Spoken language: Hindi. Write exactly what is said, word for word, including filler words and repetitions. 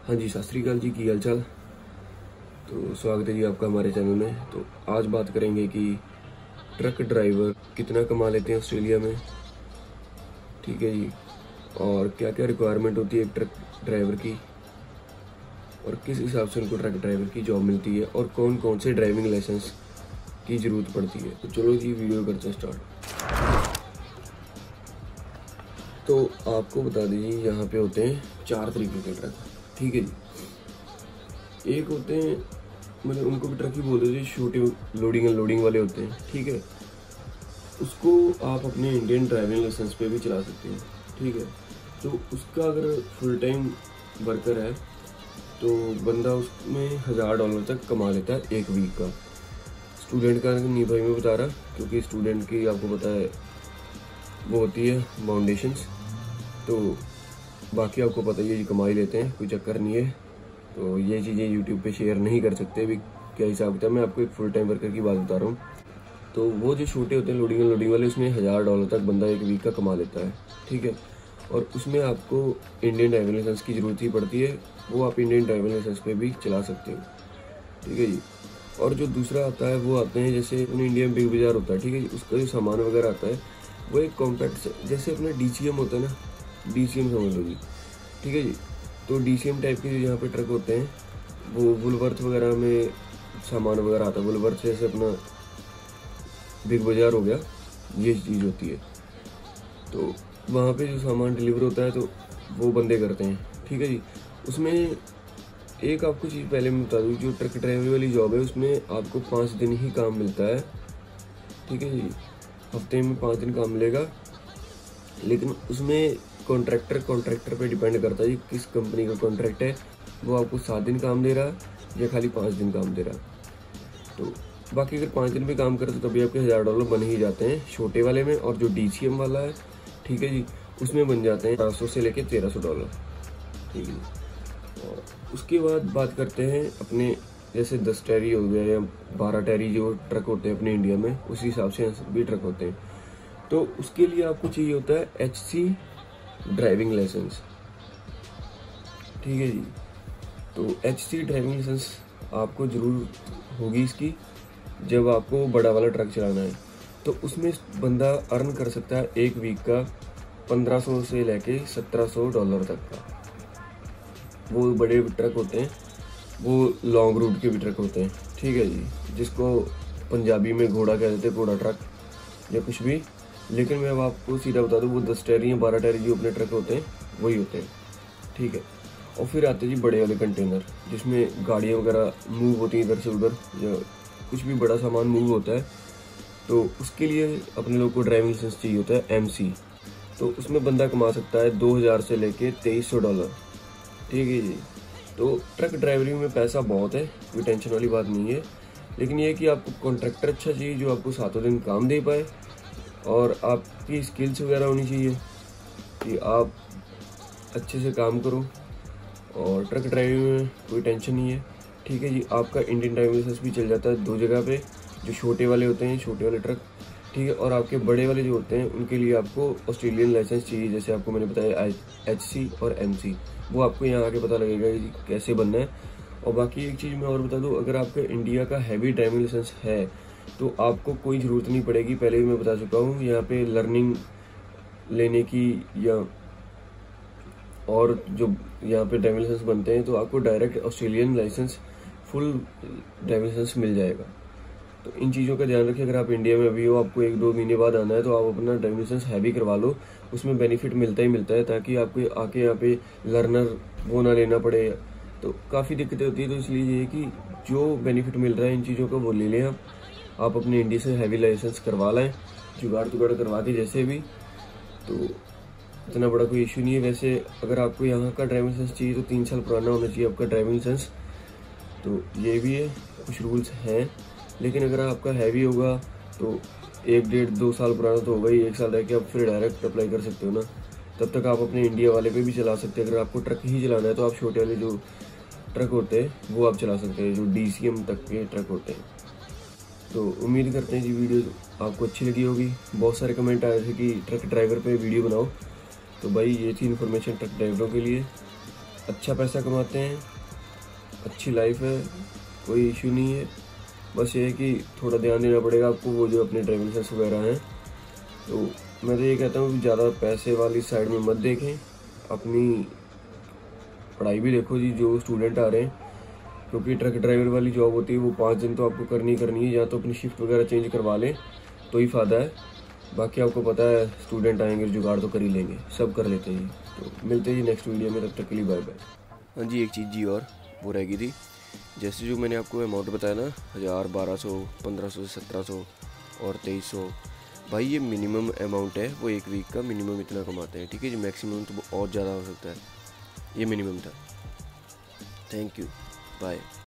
हाँ जी, सत श्री अकाल जी, की हाल चाल। तो स्वागत है जी आपका हमारे चैनल में। तो आज बात करेंगे कि ट्रक ड्राइवर कितना कमा लेते हैं ऑस्ट्रेलिया में, ठीक है जी, और क्या क्या रिक्वायरमेंट होती है एक ट्रक ड्राइवर की, और किस हिसाब से उनको ट्रक ड्राइवर की जॉब मिलती है, और कौन कौन से ड्राइविंग लाइसेंस की ज़रूरत पड़ती है। तो चलो जी वीडियो करते हैं स्टार्ट। तो आपको बता दीजिए, यहाँ पे होते हैं चार तरीके के ट्रक, ठीक है जी। एक होते हैं, मतलब उनको भी ट्रक ही बोलते हैं, छोटे लोडिंग अनलोडिंग वाले होते हैं, ठीक है। उसको आप अपने इंडियन ड्राइविंग लाइसेंस पे भी चला सकते हैं, ठीक है। तो उसका अगर फुल टाइम वर्कर है तो बंदा उसमें हज़ार डॉलर तक कमा लेता है एक वीक का। स्टूडेंट का नहीं भाई मैं बता रहा, क्योंकि स्टूडेंट की आपको पता है वो होती है फाउंडेशंस, तो बाकी आपको पता ही है ये कमा ही लेते हैं, कोई चक्कर नहीं है। तो ये चीज़ें यूट्यूब पे शेयर नहीं कर सकते भी, क्या हिसाब किताब। मैं आपको एक फुल टाइम वर्कर की बात बता रहा हूँ। तो वो जो छोटे होते हैं लोडिंग लोडिंग वाले, उसमें हज़ार डॉलर तक बंदा एक वीक का कमा लेता है, ठीक है। और उसमें आपको इंडियन ड्राइविंग लाइसेंस की ज़रूरत ही पड़ती है, वो आप इंडियन ड्राइविंग लाइसेंस पे भी चला सकते हो, ठीक है जी। और जो दूसरा आता है वो आते हैं, जैसे अपने इंडिया में बिग बाजार होता है, ठीक है जी। उसका जो सामान वगैरह आता है वो एक कॉम्पैक्ट, जैसे अपना डी सी एम होता है ना, डी सी एम समझ लो जी, ठीक है जी। तो डी सी एम टाइप के जो यहाँ पे ट्रक होते हैं, वो वुलवर्थ वगैरह में सामान वगैरह आता है। वुलवर्थ जैसे अपना बिग बाजार हो गया, ये चीज़ होती है। तो वहाँ पे जो सामान डिलीवर होता है तो वो बंदे करते हैं, ठीक है जी। उसमें एक आपको चीज़ पहले मैं बता दूँ, जो ट्रक ड्राइवर वाली जॉब है उसमें आपको पाँच दिन ही काम मिलता है, ठीक है जी। हफ्ते में पाँच दिन काम मिलेगा, लेकिन उसमें कॉन्ट्रैक्टर कॉन्ट्रैक्टर पे डिपेंड करता है जी, किस कंपनी का कॉन्ट्रैक्ट है, वो आपको सात दिन काम दे रहा है या खाली पाँच दिन काम दे रहा है। तो बाकी अगर पाँच दिन भी काम करे तो तभी आपके हज़ार डॉलर बन ही जाते हैं छोटे वाले में। और जो डी सी एम वाला है, ठीक है जी, उसमें बन जाते हैं बारह सौ से लेके तेरह सौ डॉलर, ठीक है जी। और उसके बाद बात करते हैं अपने, जैसे दस टैरी हो गया या बारह टैरी जो ट्रक होते हैं अपने इंडिया में, उसी हिसाब से भी ट्रक होते हैं। तो उसके लिए आपको चाहिए होता है एच सी ड्राइविंग लाइसेंस, ठीक है जी। तो एच सी ड्राइविंग लाइसेंस आपको ज़रूर होगी इसकी, जब आपको बड़ा वाला ट्रक चलाना है। तो उसमें बंदा अर्न कर सकता है एक वीक का पंद्रह सौ से लेके सत्रह सौ डॉलर तक का। वो बड़े ट्रक होते हैं, वो लॉन्ग रूट के भी ट्रक होते हैं, ठीक है जी, जिसको पंजाबी में घोड़ा कह देते हैं, घोड़ा ट्रक या कुछ भी। लेकिन मैं अब आपको सीधा बता दूं, वो दस टैरी या बारह टैरी जो अपने ट्रक होते हैं वही होते हैं, ठीक है। और फिर आते हैं जी बड़े वाले कंटेनर, जिसमें गाड़ियाँ वगैरह मूव होती हैं इधर से उधर, या कुछ भी बड़ा सामान मूव होता है। तो उसके लिए अपने लोग को ड्राइविंग लाइसेंस चाहिए होता है एम सी। तो उसमें बंदा कमा सकता है दो हज़ार से लेके तेईस सौ डॉलर, ठीक है जी। तो ट्रक ड्राइवरिंग में पैसा बहुत है, कोई टेंशन वाली बात नहीं है। लेकिन ये है कि आपको कॉन्ट्रैक्टर अच्छा चाहिए जो आपको सातों दिन काम दे पाए, और आपकी स्किल्स वगैरह होनी चाहिए कि आप अच्छे से काम करो। और ट्रक ड्राइविंग में कोई टेंशन नहीं है, ठीक है जी। आपका इंडियन ड्राइविंग लाइसेंस भी चल जाता है दो जगह पे, जो छोटे वाले होते हैं, छोटे वाले ट्रक, ठीक है। और आपके बड़े वाले जो होते हैं उनके लिए आपको ऑस्ट्रेलियन लाइसेंस चाहिए, जैसे आपको मैंने बताया एच सी और एम सी। वो आपको यहाँ आके पता लगेगा कि कैसे बनना है। और बाकी एक चीज़ मैं और बता दूँ, अगर आपका इंडिया का हैवी ड्राइविंग लाइसेंस है तो आपको कोई ज़रूरत नहीं पड़ेगी, पहले भी मैं बता चुका हूँ, यहाँ पे लर्निंग लेने की या और जो यहाँ पे ड्राइविंग लाइसेंस बनते हैं तो आपको direct Australian license, full driving license मिल जाएगा। तो इन चीज़ों का ध्यान रखिए। अगर आप इंडिया में अभी हो, आपको एक दो महीने बाद आना है, तो आप अपना ड्राइविंग लाइसेंस हैवी करवा लो, उसमें बेनिफिट मिलता ही मिलता है, ताकि आपको आके यहाँ पे लर्नर वो ना लेना पड़े। तो काफ़ी दिक्कतें होती है, तो इसलिए ये है कि जो बेनिफिट मिल रहा है इन चीज़ों का वो ले लें आप आप अपने इंडिया से हैवी लाइसेंस करवा लें, जुगाड़ तुगाड़ करवा के जैसे भी। तो इतना बड़ा कोई इशू नहीं है। वैसे अगर आपको यहाँ का ड्राइविंग लाइसेंस चाहिए तो तीन साल पुराना होना चाहिए आपका ड्राइविंग लाइसेंस, तो ये भी है, कुछ रूल्स हैं। लेकिन अगर आपका हैवी होगा तो एक डेढ़ दो साल पुराना तो होगा ही, एक साल रह के आप फिर डायरेक्ट अप्लाई कर सकते हो ना, तब तक आप अपने इंडिया वाले पे भी चला सकते हैं। अगर आपको ट्रक ही चलाना है तो आप छोटे वाले जो ट्रक होते हैं वो आप चला सकते हैं, जो डी सी एम तक के ट्रक होते हैं। तो उम्मीद करते हैं जी वीडियो आपको अच्छी लगी होगी। बहुत सारे कमेंट आए थे कि ट्रक ड्राइवर पे वीडियो बनाओ, तो भाई ये थी इन्फॉर्मेशन ट्रक ड्राइवरों के लिए। अच्छा पैसा कमाते हैं, अच्छी लाइफ है, कोई इशू नहीं है। बस ये है कि थोड़ा ध्यान देना पड़ेगा आपको, वो जो अपने ड्राइविंग लाइसेंस वगैरह हैं। तो मैं तो ये कहता हूँ कि ज़्यादा पैसे वाली साइड में मत देखें, अपनी पढ़ाई भी देखो जी जो स्टूडेंट आ रहे हैं, क्योंकि ट्रक ड्राइवर वाली जॉब होती है वो पाँच दिन तो आपको करनी करनी है, या तो अपनी शिफ्ट वगैरह चेंज करवा लें तो ही फ़ायदा है। बाकी आपको पता है स्टूडेंट आएंगे जुगाड़ तो कर ही लेंगे, सब कर लेते हैं। तो मिलते हैं जी नेक्स्ट वीडियो में, तब तक के लिए बाय बाय। हाँ जी, एक चीज़ जी और वो रह गई थी, जैसे जो मैंने आपको अमाउंट बताया ना, हज़ार, बारह सौ, पंद्रह सौ, सत्रह सौ और तेईस सौ, भाई ये मिनिमम अमाउंट है, वो एक वीक का मिनिमम इतना कमाते हैं, ठीक है जी। मैक्सिमम तो और ज़्यादा हो सकता है, ये मिनिमम था। Thank you, bye.